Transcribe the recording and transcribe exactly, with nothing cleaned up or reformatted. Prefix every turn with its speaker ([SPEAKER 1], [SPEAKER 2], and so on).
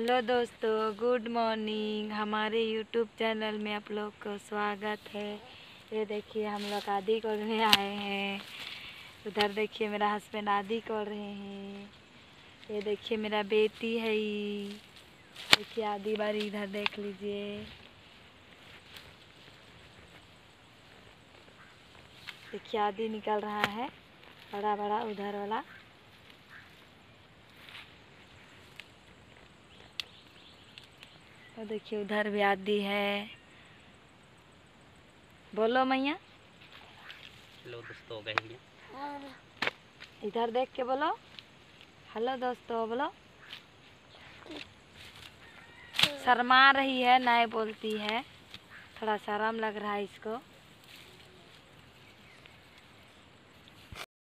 [SPEAKER 1] Hello दोस्तों, good morning. हमारे YouTube channel में आप लोग को स्वागत है। ये देखिए हम लोग आदि करने आए हैं। उधर देखिए मेरा हस्बैंड आदि कर रहे हैं। ये देखिए मेरा बेटी है। ये देखिए आदि बारी इधर देख लीजिए। देखिए आदि निकल रहा है बड़ा बड़ा उधर वाला। तो देखिए उधर भी आदि है। बोलो मैया।
[SPEAKER 2] हेलो दोस्तों, कहिए।
[SPEAKER 1] इधर देख के बोलो हेलो दोस्तों बोलो। शर्मा रही है, नहीं बोलती है, थोड़ा शर्म लग रहा है इसको।